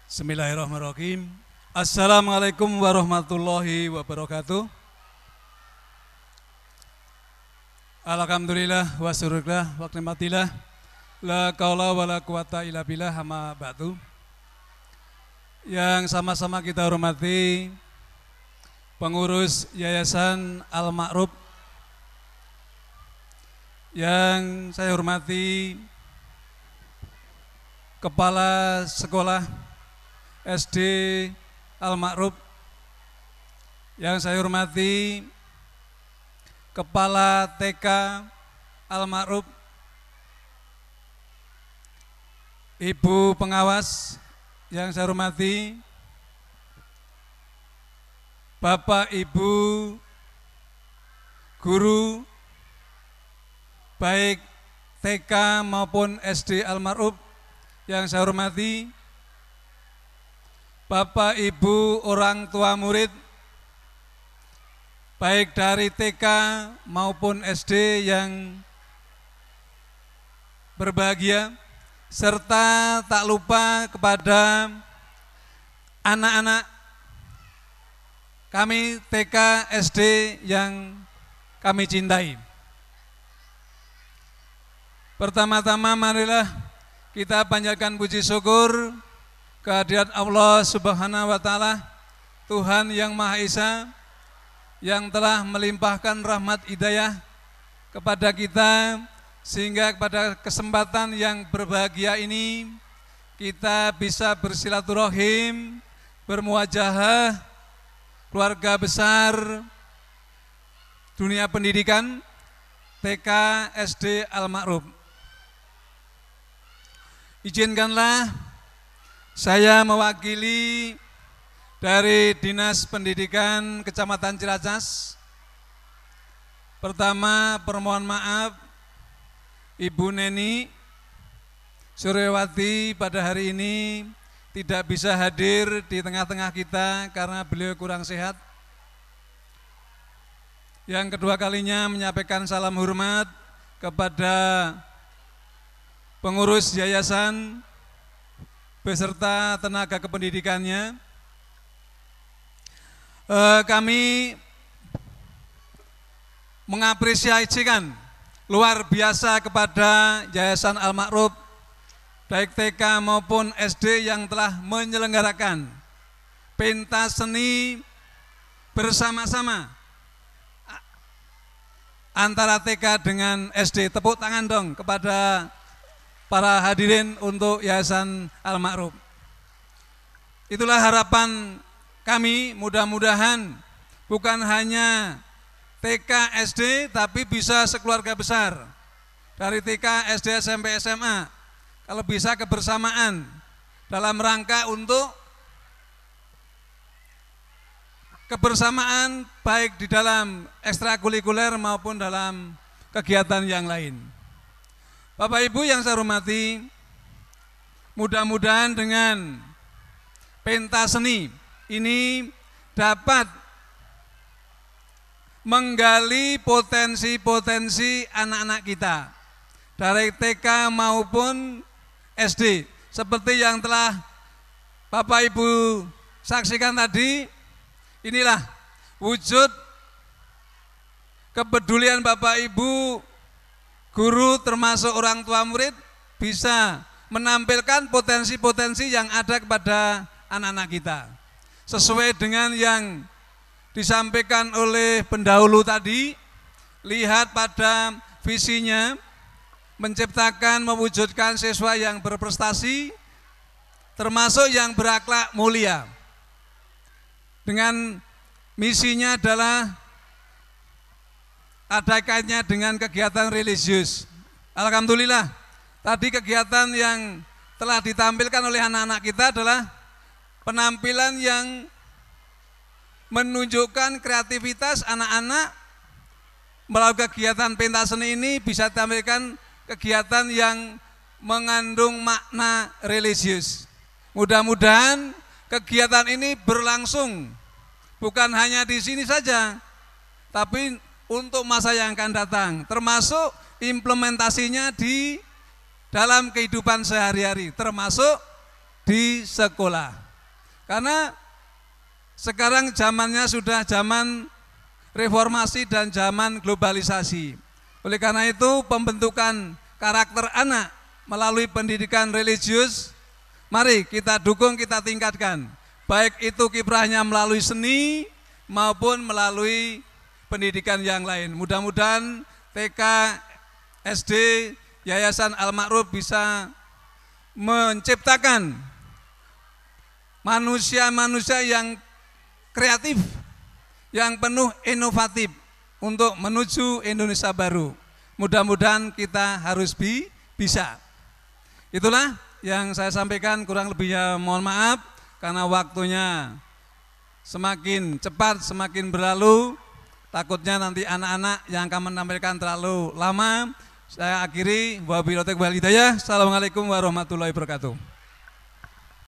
Bismillahirrahmanirrahim. Assalamualaikum warahmatullahi wabarakatuh. Alhamdulillah wa syukurlah wa nikmatillah. La qaula wa la quwata illa billah amma ba'du. Yang sama-sama kita hormati pengurus Yayasan Al-Ma'ruf, yang saya hormati Kepala Sekolah SD Al-Ma'ruf, yang saya hormati Kepala TK Al-Ma'ruf, Ibu pengawas yang saya hormati, Bapak Ibu guru baik TK maupun SD Al-Ma'ruf yang saya hormati, Bapak Ibu orang tua murid baik dari TK maupun SD yang berbahagia, serta tak lupa kepada anak-anak kami TK SD yang kami cintai. Pertama-tama marilah kita panjatkan puji syukur kehadirat Allah Subhanahu wa Ta'ala, Tuhan yang Maha Esa, yang telah melimpahkan rahmat hidayah kepada kita, sehingga pada kesempatan yang berbahagia ini kita bisa bersilaturahim, bermuajahah, keluarga besar dunia pendidikan TK SD Al-Ma'ruf. Izinkanlah saya mewakili dari Dinas Pendidikan Kecamatan Ciracas. Pertama, permohon maaf Ibu Neni Suryawati pada hari ini tidak bisa hadir di tengah-tengah kita karena beliau kurang sehat. Yang kedua kalinya menyampaikan salam hormat kepada pengurus yayasan beserta tenaga kependidikannya. Kami mengapresiasikan luar biasa kepada Yayasan Al-Ma'ruf baik TK maupun SD yang telah menyelenggarakan pentas seni bersama-sama antara TK dengan SD. Tepuk tangan dong kepada para hadirin untuk Yayasan Al-Ma'ruf. Itulah harapan kami, mudah-mudahan bukan hanya TK SD tapi bisa sekeluarga besar. Dari TK SD SMP SMA, kalau bisa kebersamaan dalam rangka untuk kebersamaan baik di dalam ekstrakurikuler maupun dalam kegiatan yang lain. Bapak Ibu yang saya hormati, mudah-mudahan dengan pentas seni ini dapat menggali potensi-potensi anak-anak kita dari TK maupun SD. Seperti yang telah Bapak Ibu saksikan tadi, inilah wujud kepedulian Bapak Ibu guru termasuk orang tua murid bisa menampilkan potensi-potensi yang ada kepada anak-anak kita. Sesuai dengan yang disampaikan oleh pendahulu tadi, lihat pada visinya, menciptakan, mewujudkan siswa yang berprestasi, termasuk yang berakhlak mulia. Dengan misinya adalah ada kaitannya dengan kegiatan religius. Alhamdulillah, tadi kegiatan yang telah ditampilkan oleh anak-anak kita adalah penampilan yang menunjukkan kreativitas anak-anak. Melalui kegiatan pentas seni ini bisa ditampilkan kegiatan yang mengandung makna religius. Mudah-mudahan kegiatan ini berlangsung bukan hanya di sini saja, tapi untuk masa yang akan datang, termasuk implementasinya di dalam kehidupan sehari-hari, termasuk di sekolah. Karena sekarang zamannya sudah zaman reformasi dan zaman globalisasi. Oleh karena itu pembentukan karakter anak melalui pendidikan religius, mari kita dukung, kita tingkatkan. Baik itu kiprahnya melalui seni maupun melalui pendidikan yang lain. Mudah-mudahan TK, SD, Yayasan Al-Ma'ruf bisa menciptakan manusia-manusia yang kreatif, yang penuh inovatif untuk menuju Indonesia baru. Mudah-mudahan kita harus bisa. Itulah yang saya sampaikan, kurang lebihnya mohon maaf karena waktunya semakin cepat, semakin berlalu. Takutnya nanti anak-anak yang akan menampilkan terlalu lama. Saya akhiri, wabillahi taufiq wal hidayah. Assalamualaikum warahmatullahi wabarakatuh.